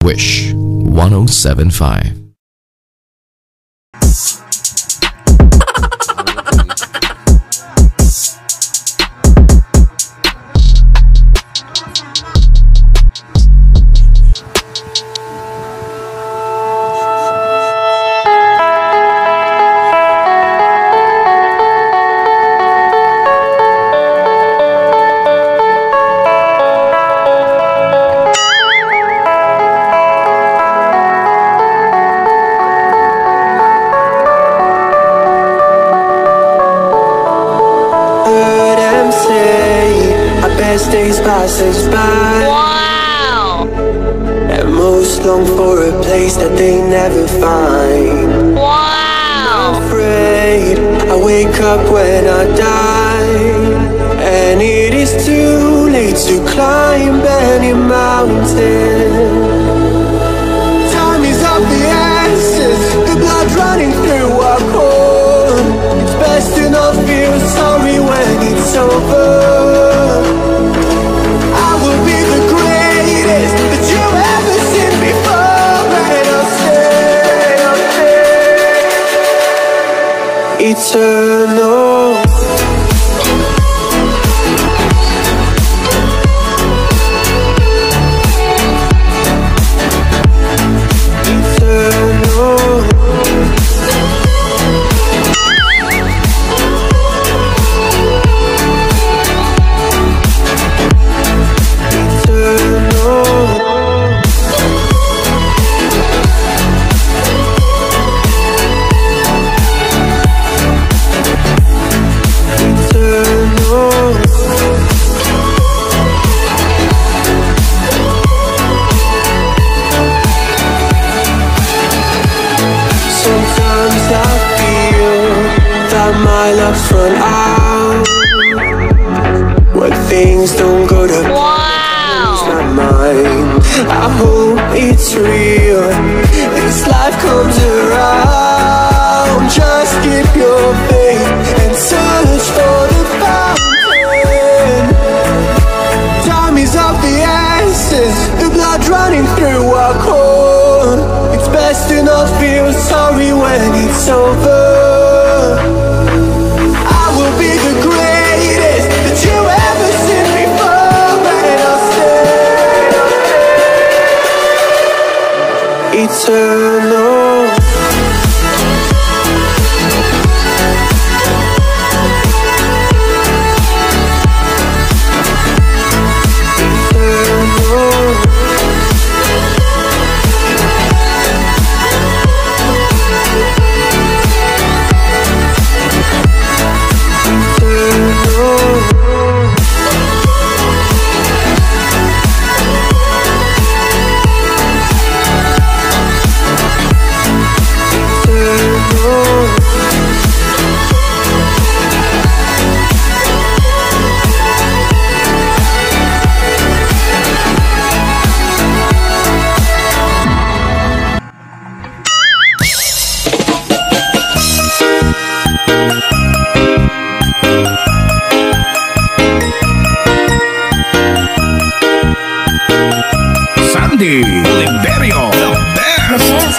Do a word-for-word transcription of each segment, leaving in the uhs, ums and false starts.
Wish one oh seven point five. Days passes by. Wow! And most long for a place that they never find. Wow! I'm afraid I wake up when I die, and it is too late to climb any mountain. Time is of the essence, the blood running through our core. It's best to not feel sorry when it's over. Eternal. My love's run out when things don't go to plan. It's not mine. I hope it's real. This life comes around. Just keep your faith and search for the fountain. Time is of the essence, the blood running through our core. It's best to not feel sorry when it's over. Eternal. Sandy Liberio, the best.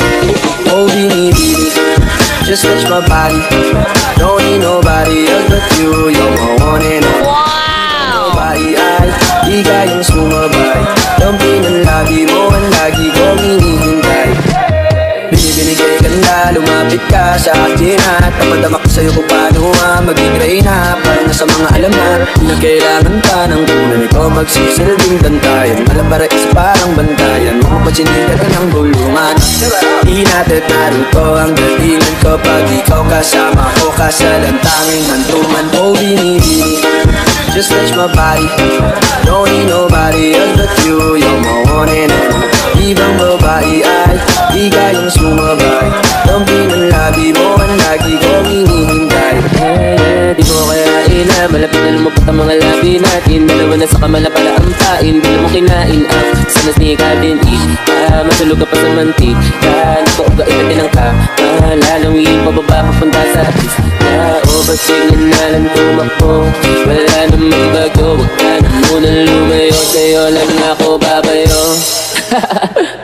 Oh, baby, just touch my body. Don't need nobody else but you. You're my one and only. Wow! Nobody ay di kayang sumabay. Dumping ang lagi mo, ang lagi kong hinihintay. Binibinigay ganda, lumapit ka sa akin at napadama ko sa'yo kung paano nga maging reyna. Parang nasa mga alam na na kailangan pa ng tunay ko magsisilbing bantayan. Alam para is parang bantayan mo, pagsinigan ka ng bulungan. Di natin naruto ang galingan ko pag ikaw kasama ko kasalantanging hantuman. Oh, binibini, just touch my body. Don't need nobody else but you. You're my one and only. Ibang babae ay di kayang sumabay. Dumping ang labi mo, ang lagi kong hinihintay. Di mo kaya ina, malapit na lumapot ang mga labi natin. Dalawa na sa kamala pala ang pain. Di mo kinain ang sana sneaker din ah, matulog ka pa sa mantika. Nakauga ipatin ang kamala. Lawin pababa papunta sa pista. O basiglan na lang tumakbo. Wala namang bago, wag ka na munang lumayo. Sa'yo lang ako babayo.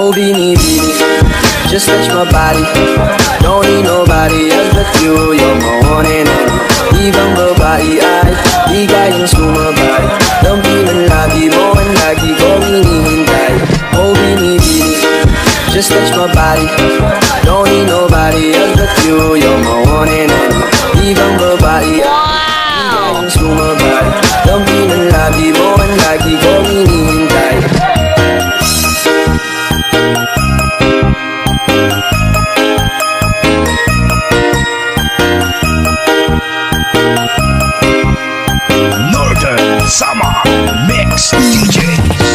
Oh binibini, just touch my body. Don't need nobody else but you. You're my one and only. Ibang babae ay di kayang sumabay. Dampi ng lagi mo ang lagi kong hinihintay. Oh binibini, just touch my body. Don't need nobody else but you. You're my one and only. Ibang babae ay di kayang sumabay. Dampi ng lagi mo ang lagi kong hinihintay. Summer Mix D Js.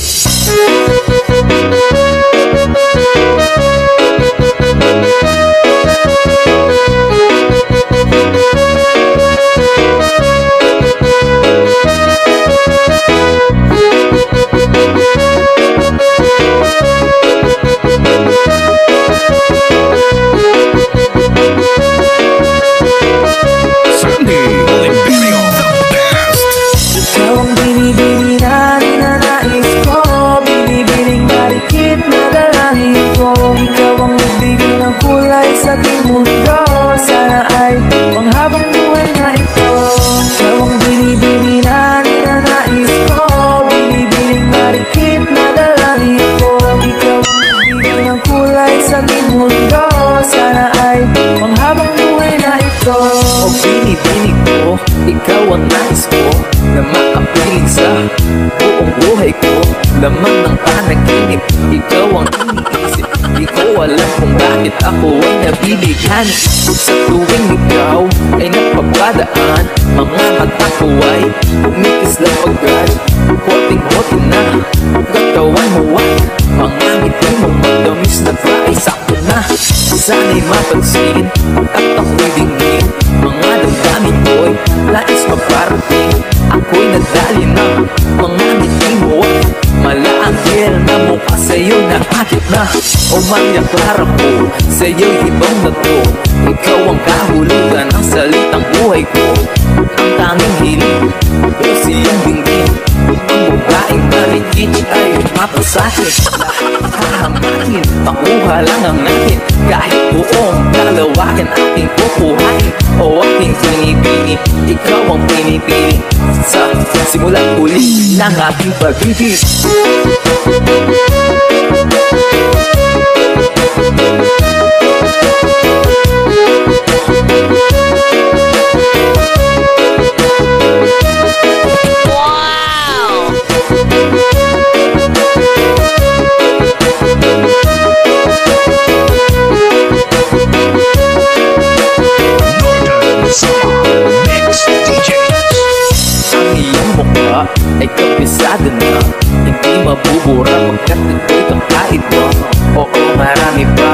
Ikaw ang nais ko na makapiling sa buong buhay ko. Laman ng panaginip, ikaw ang iniisip. Di ko alam kung bakit ako ay nabibigyan. Sa tuwing ikaw ay napapadaan, mga mata ko ay umikislap agad. Hoting-hoting na katawan mo ay mga ngiti mo madamis na fry. Sakto na, sana'y mapansin at ako'y dingin. Mga damdamin ko'y lais maparating. Ako'y nadali na mga ngiti mo at malaanghel na mukha sa'yo na akit na. O mangyaklara ko sa'yo'y ibang na to. Ikaw ang kahulugan ng salitang buhay ko. Ang tanging hiling pero siyang dinggin. Ang babaeng maligid ay mapasakit. Hahamakin, makuha lang ang akin. Kahit buong kalawakan ating kukuhain. O aking pinipili, ikaw ang pinipili. Sa simulat uli ng aking pag-ibig. Ay kapisado na, hindi mabubura pagkat ito'y kakait mo. Oo, marami pa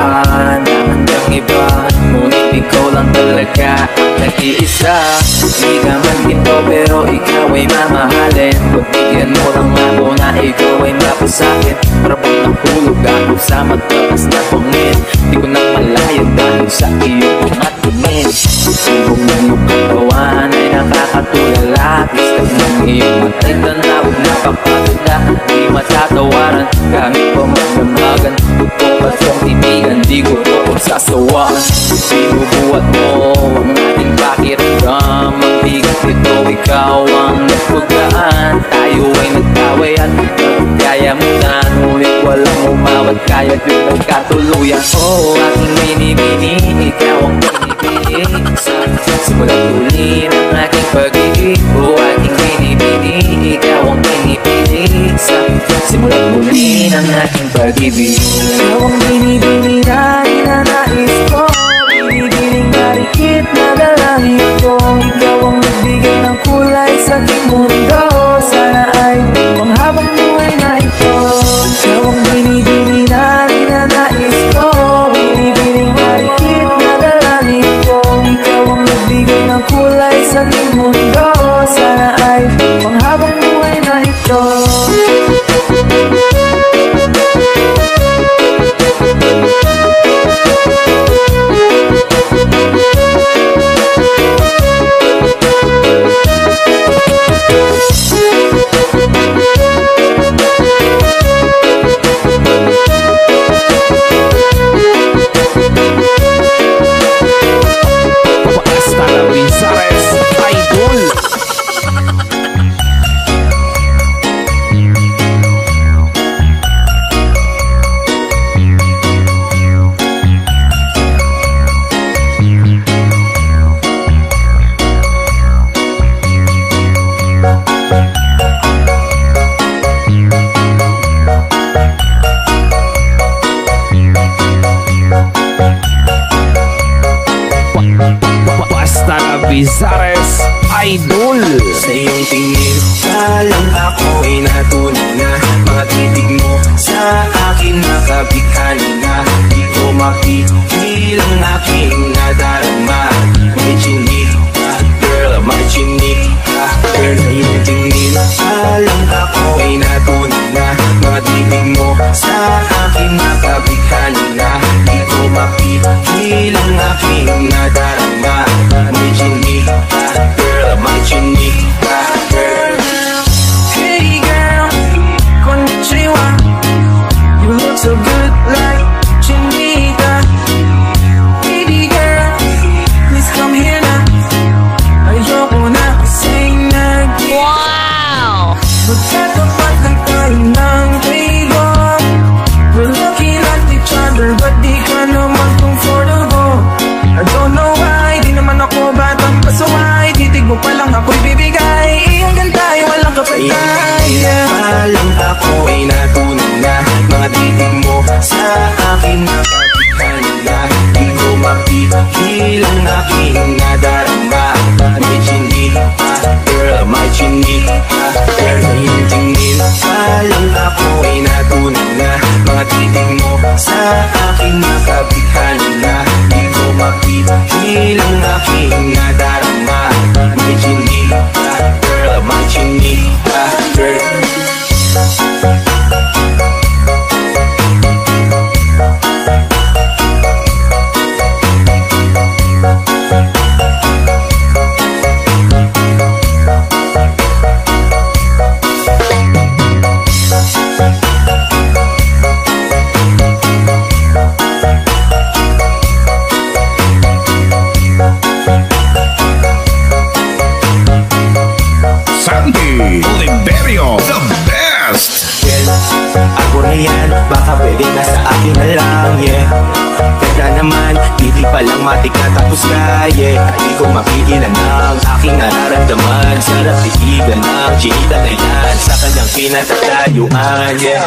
na hanggang iba, ngunit ikaw lang talaga ang nag-iisa. Di naman ginto pero ikaw ay mamahalin. Pagbigyan mo lang ako na ikaw ay mapasakit. Para bang nahulog ako sa mataas na bangin. Di ko nang malaya dahil sa iyong mga tingin. Subong ng iyong katawan ay nakakatulala. Kisag ng iyong matay tanawag na kapaganda. Di matatawaran kahit pa magdamagan. Kung pasong titigan di ko ito pagsasawaan. Binubuhat mo ang ating pakiramdam. Ang bigat ito ikaw ang nagpagaan. Tayo ay nagkaway at nagkaya mo na. Ngunit walang umawat kaya din nagkatuluyan. Oh, aking binibini, ikaw ang pinipili. Sa simulat uli ng aking pag-ibig. Oh, aking binibini, ikaw ang pinipili. Sa simulat uli ng aking pag-ibig. Ikaw ang binibini na ninanais ko. Binibining marikit na dalangin ko. Ikaw ang nagbigay ng kulay sa aking mundo. Sana ay panghabang buhay na ito. Ikaw ang binibini na ninanais ko. Binibining marikit na dalangin ko. Ikaw ang nagbigay ng kulay sa aking mundo. Sana ay panghabang buhay na ito. Rizares Idol. Sa iyong tingin, alam ako'y natunaw na. Mga titig mo sa akin nakabighani na. Di ko makikil ang aking nadarama. May chinik ka, girl, may chinik ka, girl. Sa iyong tingin, alam ako'y natunaw na. Mga titig mo sa akin nakabighani na. Di ko makikil ang aking nadarama. May chinik ka, girl, may chinik ka, girl. Hey girl, konnichiwa. You look so good like Chinita. Baby girl, please come here now. Ayoko na kasing nag-i Wow! magtatapat lang tayo ng trigo. We're looking at each other, but di ka naman comfortable. I don't know why, di naman ako batang pasaway. Titig mo pa lang ako'y bibigay. Iyong ganda ay walang kapatay. Alam ako'y natunaw na. Mga titig mo sa akin nakabighani na. Di ko makikil ang aking nadarama. May chinik ka, girl, may chinik ka, girl. Sa iyong tingin, alam ako'y natunaw na. Mga titig mo sa akin nakabighani na. Di ko makikil ang aking nadarama. May chinik ka, girl, may chinik ka, girl. Sandy Oliverio, the best. Well, ako na yan, baka pwede na sa akin na lang, yeah. Ganda naman, titig pa lang matik na tapos ka, yeah. Di ko mapigilan ang aking nararamdaman. Sarap titigan ng chinita na yan sa kanyang pinatatayuan, yeah.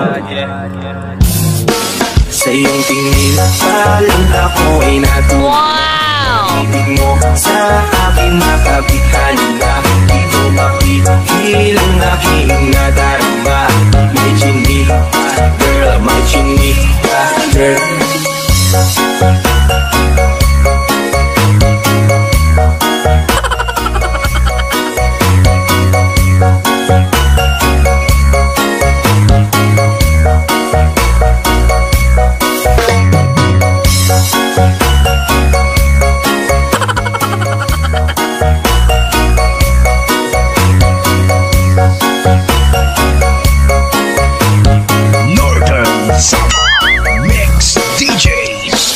Sa iyong tingin, alam ako'y natuwa. Wow! Titig mo sa akin makabighani na. Di ko makikil ang aking nadarama. May chinik ka, girl, may chinik ka, girl. Northern Summer Mix D Js.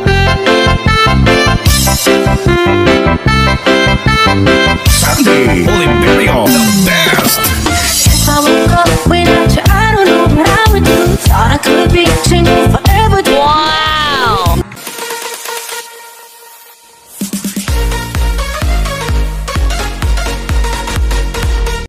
Sandy